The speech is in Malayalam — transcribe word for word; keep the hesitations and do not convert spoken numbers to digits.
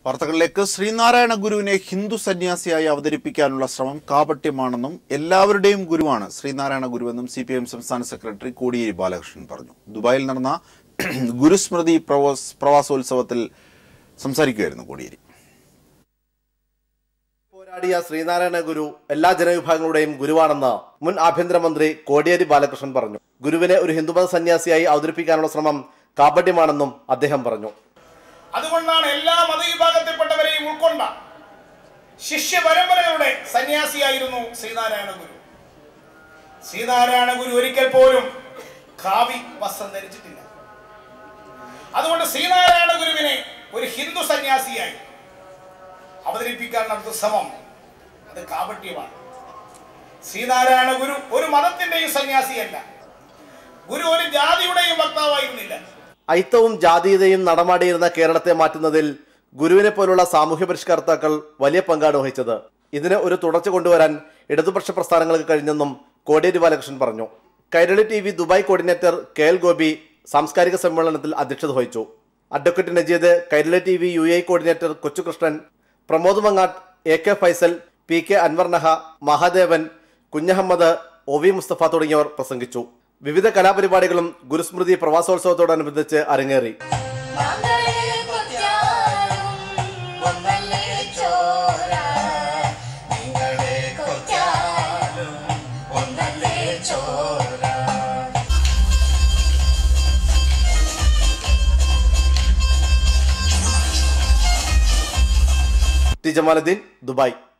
വാർത്തകളിലേക്ക് Sree Narayana Guruവിനെ ഹിന്ദു സന്യാസിയായി അവതരിപ്പിക്കാനുള്ള ശ്രമം കാപട്യമാണെന്നും എല്ലാവരുടെയും ഗുരുവാണ് Sree Narayana Guru എന്നും സി പി എം സംസ്ഥാന സെക്രട്ടറി കോടിയേരി ബാലകൃഷ്ണൻ പറഞ്ഞു. ദുബായിൽ നടന്ന ഗുരു സ്മൃതി പ്രവാസോത്സവത്തിൽ സംസാരിക്കുകയായിരുന്നു കോടിയേരി. പോരാടിയ Sree Narayana Guru എല്ലാ ജനവിഭാഗങ്ങളുടെയും ഗുരുവാണെന്ന് മുൻ ആഭ്യന്തരമന്ത്രി കോടിയേരി ബാലകൃഷ്ണൻ പറഞ്ഞു. ഗുരുവിനെ ഒരു ഹിന്ദുമത സന്യാസിയായി അവതരിപ്പിക്കാനുള്ള ശ്രമം കാപട്യമാണെന്നും അദ്ദേഹം പറഞ്ഞു. അതുകൊണ്ടാണ് എല്ലാ മതവിഭാഗത്തിൽപ്പെട്ടവരെയും ഉൾക്കൊണ്ട ശിഷ്യ പരമ്പരകളുടെ സന്യാസിയായിരുന്നു Sree Narayana Guru. Sree Narayana Guru ഒരിക്കൽ പോലും ഖാവി വസ്ത്രം ധരിച്ചിട്ടില്ല. അതുകൊണ്ട് Sree Narayana Guruവിനെ ഒരു ഹിന്ദു സന്യാസിയായി അവതരിപ്പിക്കാൻ നടത്തുന്ന ശ്രമം അത് കാപട്യമാണ്. Sree Narayana Guru ഒരു മതത്തിന്റെയും സന്യാസിയല്ല. ഗുരു ഒരു ജാതിയുടെയും വക്താവായിരുന്നില്ല. ഐത്തവും ജാതീയതയും നടമാടിയിരുന്ന കേരളത്തെ മാറ്റുന്നതിൽ ഗുരുവിനെ പോലുള്ള സാമൂഹ്യ പരിഷ്കർത്താക്കൾ വലിയ പങ്കാണ് വഹിച്ചത്. ഇതിന് ഒരു തുടർച്ച കൊണ്ടുവരാൻ ഇടതുപക്ഷ പ്രസ്ഥാനങ്ങൾക്ക് കഴിഞ്ഞെന്നും കോടിയേരി ബാലകൃഷ്ണൻ പറഞ്ഞു. Kairali T V Dubai coordinator K L Gopi സാംസ്കാരിക സമ്മേളനത്തിൽ അധ്യക്ഷത വഹിച്ചു. Advocate Najeed, Kairali T V U A coordinator Kochukrishnan, Pramod Mangattu, A K Faisal, P K അൻവർനഹ, മഹാദേവൻ, കുഞ്ഞഹമ്മദ്, ഒ വി മുസ്തഫ തുടങ്ങിയവർ പ്രസംഗിച്ചു. വിവിധ കലാപരിപാടികളും ഗുരുസ്മൃതി പ്രവാസോത്സവത്തോടനുബന്ധിച്ച് അരങ്ങേറി. T Jamaluddin, Dubai.